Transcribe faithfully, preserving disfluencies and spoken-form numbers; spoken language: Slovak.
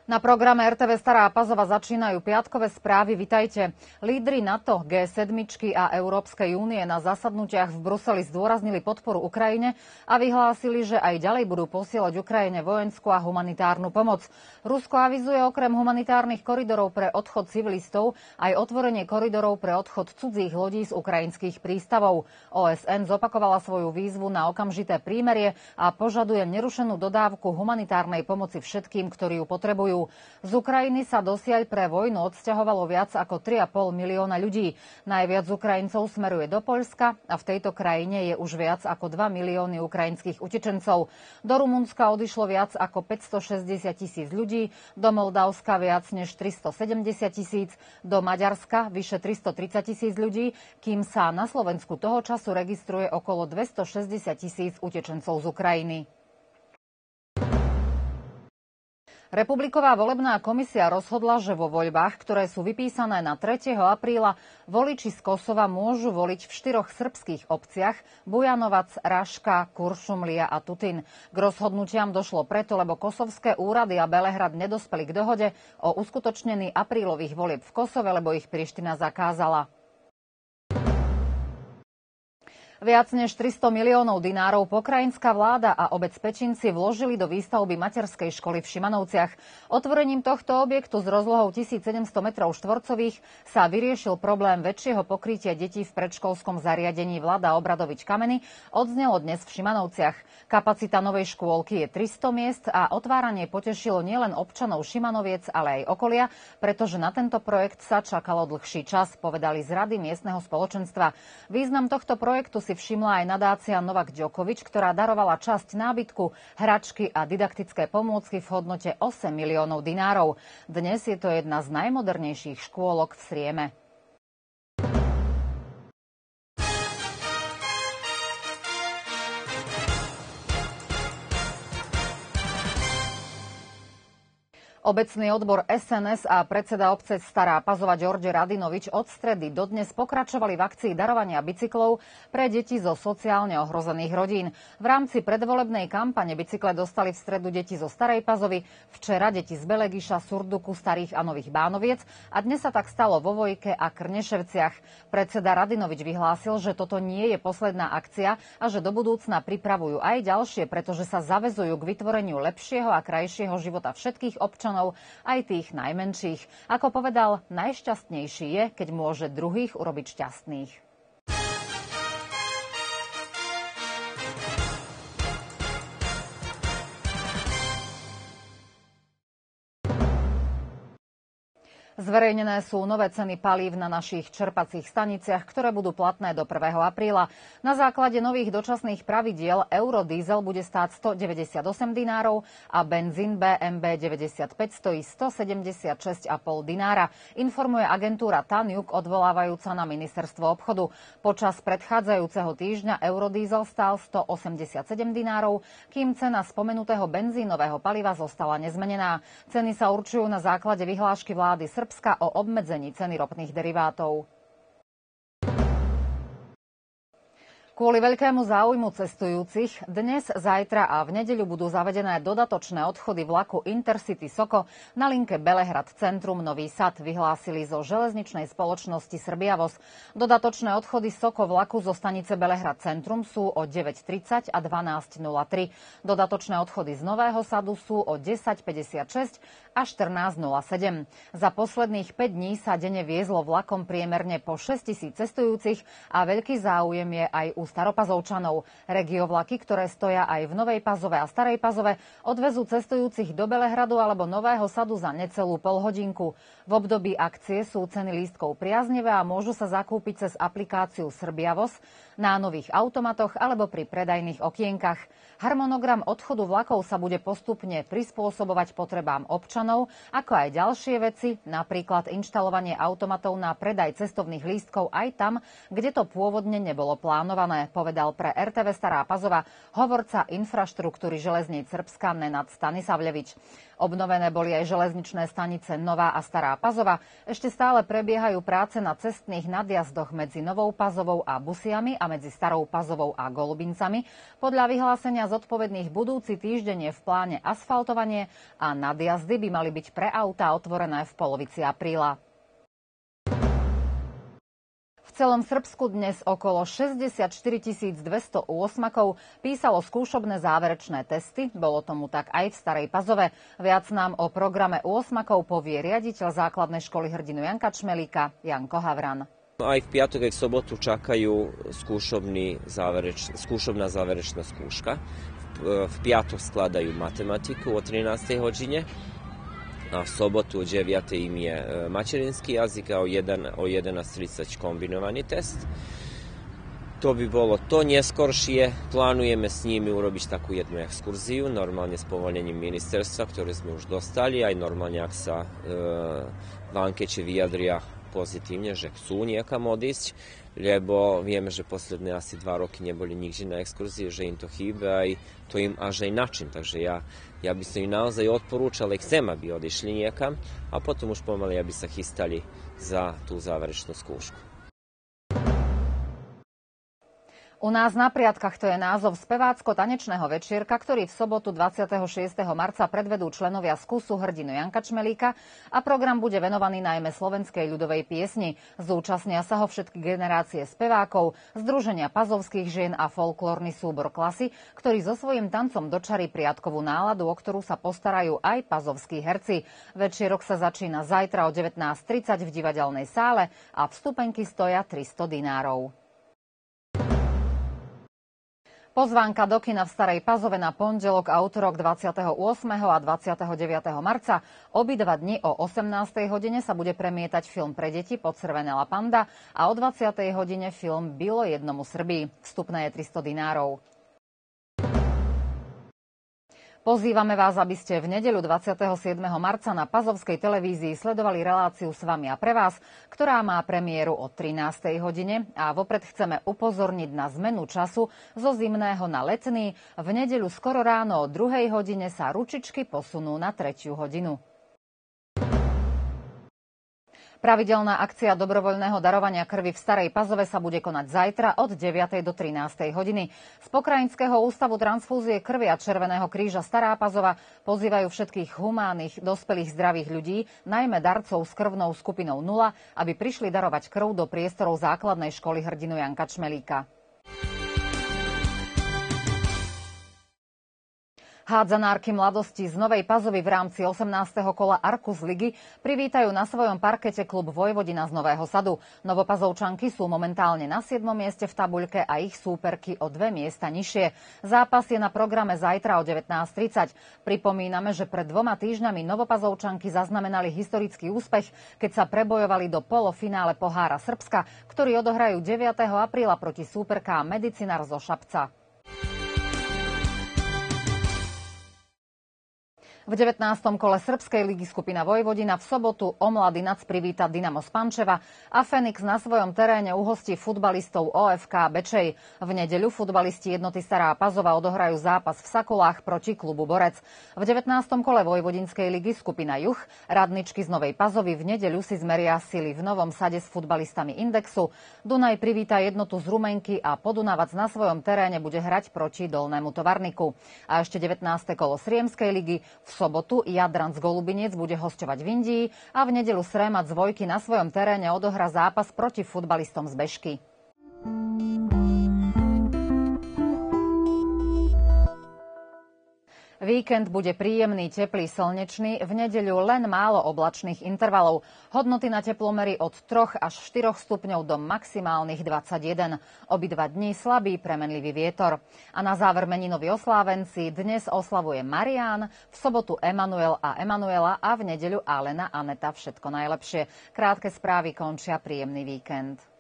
Na programe er té vé Stará Pazova začínajú piatkové správy. Vitajte. Lídri NATO, gé sedem a Európskej únie na zasadnutiach v Bruseli zdôraznili podporu Ukrajine a vyhlásili, že aj ďalej budú posielať Ukrajine vojenskú a humanitárnu pomoc. Rusko avizuje okrem humanitárnych koridorov pre odchod civilistov aj otvorenie koridorov pre odchod cudzích lodí z ukrajinských prístavov. ó es en zopakovala svoju výzvu na okamžité prímerie a požaduje nerušenú dodávku humanitárnej pomoci všetkým, ktorí ju potrebujú. Z Ukrajiny sa dosiaľ pre vojnu odsťahovalo viac ako tri a pol milióna ľudí. Najviac Ukrajincov smeruje do Poľska a v tejto krajine je už viac ako dva milióny ukrajinských utečencov. Do Rumunska odišlo viac ako päťstošesťdesiat tisíc ľudí, do Moldavska viac než tristosedemdesiat tisíc, do Maďarska vyše tristotridsať tisíc ľudí, kým sa na Slovensku toho času registruje okolo dvestošesťdesiat tisíc utečencov z Ukrajiny. Republiková volebná komisia rozhodla, že vo voľbách, ktoré sú vypísané na tretieho apríla, voliči z Kosova môžu voliť v štyroch srbských obciach Bujanovac, Raška, Kuršumlia a Tutin. K rozhodnutiam došlo preto, lebo kosovské úrady a Belehrad nedospeli k dohode o uskutočnení aprílových volieb v Kosove, lebo ich Priština zakázala. Viac než tristo miliónov dinárov pokrajinská vláda a obec Pečinci vložili do výstavby materskej školy v Šimanovciach. Otvorením tohto objektu s rozlohou tisícsedemsto metrov štvorcových sa vyriešil problém väčšieho pokrytia detí v predškolskom zariadení Vlada Obradovič Kameny, odznelo dnes v Šimanovciach. Kapacita novej škôlky je tristo miest a otváranie potešilo nielen občanov Šimanoviec, ale aj okolia, pretože na tento projekt sa čakalo dlhší čas, povedali z Rady miestneho spoločenstva. Význam tohto projektu si všimla aj nadácia Novak Djokovič, ktorá darovala časť nábytku, hračky a didaktické pomôcky v hodnote osem miliónov dinárov. Dnes je to jedna z najmodernejších škôlok v Srieme. Obecný odbor es en es a predseda obce Stará Pazova Đorđe Radinovič od stredy dodnes pokračovali v akcii darovania bicyklov pre deti zo sociálne ohrozených rodín. V rámci predvolebnej kampane bicykle dostali v stredu deti zo Starej Pazovy, včera deti z Belegiša, Surduku, Starých a Nových Bánoviec a dnes sa tak stalo vo Vojke a Krneševciach. Predseda Radinovič vyhlásil, že toto nie je posledná akcia a že do budúcna pripravujú aj ďalšie, pretože sa zaväzujú k vytvoreniu lepšieho a krajšieho života všetkých občanov, aj tých najmenších. Ako povedal, najšťastnejší je, keď môže druhých urobiť šťastných. Zverejnené sú nové ceny palív na našich čerpacích staniciach, ktoré budú platné do prvého apríla. Na základe nových dočasných pravidiel eurodiesel bude stáť stodeväťdesiatosem dinárov a benzín bé em bé deväťdesiatpäť stojí stosedemdesiatšesť celá päť dinára, informuje agentúra Tanjug odvolávajúca na ministerstvo obchodu. Počas predchádzajúceho týždňa eurodiesel stál stoosemdesiatsedem dinárov, kým cena spomenutého benzínového paliva zostala nezmenená. Ceny sa určujú na základe vyhlášky vlády Srbska o obmedzení ceny ropných derivátov. Kvôli veľkému záujmu cestujúcich dnes, zajtra a v nedeľu budú zavedené dodatočné odchody vlaku Intercity Soko na linke Belehrad Centrum Nový Sad, vyhlásili zo železničnej spoločnosti Srbiavoz. Dodatočné odchody Soko vlaku zo stanice Belehrad Centrum sú o deväť tridsať a dvanásť nula tri. Dodatočné odchody z Nového Sadu sú o desať päťdesiatšesť a štrnásť nula sedem. Za posledných päť dní sa denne viezlo vlakom priemerne po šesťtisíc cestujúcich a veľký záujem je aj u Staropazovčanov. Regiovlaky, ktoré stoja aj v Novej Pazove a Starej Pazove, odvezú cestujúcich do Belehradu alebo Nového Sadu za necelú polhodinku. V období akcie sú ceny lístkov priaznivé a môžu sa zakúpiť cez aplikáciu Srbiavoz na nových automatoch alebo pri predajných okienkach. Harmonogram odchodu vlakov sa bude postupne prispôsobovať potrebám občanov, ako aj ďalšie veci, napríklad inštalovanie automatov na predaj cestovných lístkov aj tam, kde to pôvodne nebolo plánované. nové, povedal pre er té vé Stará Pazova hovorca infraštruktúry železníc Srbska Nenad Stanisavljevič. Obnovené boli aj železničné stanice Nová a Stará Pazova. Ešte stále prebiehajú práce na cestných nadjazdoch medzi Novou Pazovou a Busiami a medzi Starou Pazovou a Golubincami. Podľa vyhlásenia zodpovedných budúci týždeň je v pláne asfaltovanie a nadjazdy by mali byť pre autá otvorené v polovici apríla. V celom Srbsku dnes okolo šesťdesiatštyri tisíc dvesto úosmakov písalo skúšobné záverečné testy. Bolo tomu tak aj v Starej Pazove. Viac nám o programe úosmakov povie riaditeľ základnej školy hrdinu Janka Čmelíka Janko Havran. Aj v piatok aj v sobotu čakajú skúšobný závereč, skúšobná záverečná skúška. V, v piatok skladajú matematiku o trinástej hodine. A v sobotu o deviatej im je materinský jazyk a o jedenásť tridsať kombinovaný test. To by bolo to neskoršie. Plánujeme s nimi urobiť takú jednu exkurziu, normálne s povolením ministerstva, ktoré sme už dostali, aj normálne, ak sa e, v ankete vyjadria pozitívne, že chcú niekam odísť, lebo vieme, že posledné asi dva roky neboli nikde na exkurzie, že im to chýba, aj to im až aj način. Takže ja, ja by som im naozaj odporúčal, aj chcem, aby odišli niekam a potom už pomaly, aby sa chystali za tú záverečnú skúšku. U nás na Priatkach to je názov spevácko-tanečného večierka, ktorý v sobotu dvadsiateho šiesteho marca predvedú členovia skúsu hrdinu Janka Čmelíka a program bude venovaný najmä slovenskej ľudovej piesni. Zúčastnia sa ho všetky generácie spevákov, Združenia pazovských žien a folklórny súbor Klasy, ktorý so svojím tancom dočarí priatkovú náladu, o ktorú sa postarajú aj pazovskí herci. Večierok sa začína zajtra o devätnásť tridsať v divadelnej sále a vstupenky stoja tristo dinárov. Pozvánka do kina v Starej Pazove na pondelok a utorok dvadsiateho ôsmeho a dvadsiateho deviateho marca. Obidva dni o osemnástej hodine sa bude premietať film pre deti Podčervenela panda a o dvadsiatej hodine film Bylo jednomu Srbii. Vstupné je tristo dinárov. Pozývame vás, aby ste v nedeľu dvadsiateho siedmeho marca na Pazovskej televízii sledovali reláciu S vami a pre vás, ktorá má premiéru o trinástej hodine a vopred chceme upozorniť na zmenu času zo zimného na letný. V nedeľu skoro ráno o druhej hodine sa ručičky posunú na tretiu hodinu. Pravidelná akcia dobrovoľného darovania krvi v Starej Pazove sa bude konať zajtra od deviatej do trinástej hodiny. Z Pokrajinského ústavu transfúzie krvi a Červeného kríža Stará Pazova pozývajú všetkých humánnych, dospelých zdravých ľudí, najmä darcov s krvnou skupinou nula, aby prišli darovať krv do priestorov základnej školy hrdinu Janka Čmelíka. Hádzanárky mladosti z Novej Pazovy v rámci osemnásteho kola Arkus ligy privítajú na svojom parkete klub Vojvodina z Nového Sadu. Novopazovčanky sú momentálne na siedmom mieste v tabuľke a ich súperky o dve miesta nižšie. Zápas je na programe zajtra o devätnásť tridsať. Pripomíname, že pred dvoma týždňami Novopazovčanky zaznamenali historický úspech, keď sa prebojovali do polofinále Pohára Srbska, ktorý odohrajú deviateho apríla proti súperkám Medicinár zo Šapca. V devätnástom kole srbskej ligy skupina Vojvodina v sobotu Omladinac privíta Dynamo z Pančeva a Fenix na svojom teréne uhostí futbalistov ó ef ká Bečej. V nedeľu futbalisti jednoty Stará Pazova odohrajú zápas v Sakulách proti klubu Borec. V devätnástom kole Vojvodinskej ligy skupina Juh Radničky z Novej Pazovy v nedeľu si zmeria sily v Novom Sade s futbalistami Indexu. Dunaj privíta jednotu z Rumenky a Podunavac na svojom teréne bude hrať proti Dolnému Tovarniku. A ešte devätnáste kolo Sriemskej ligy v sobotu Jadran z Golubiniec bude hosťovať v Indii a v nedeľu Srémat z Vojky na svojom teréne odohrá zápas proti futbalistom z Bešky. Víkend bude príjemný, teplý, slnečný, v nedeľu len málo oblačných intervalov. Hodnoty na teplomery od troch až štyroch stupňov do maximálnych dvadsaťjeden. Obidva dni slabý premenlivý vietor. A na záver meninoví oslávenci dnes oslavuje Marián, v sobotu Emanuel a Emanuela a v nedeľu Alena Aneta. Všetko najlepšie. Krátke správy končia, príjemný víkend.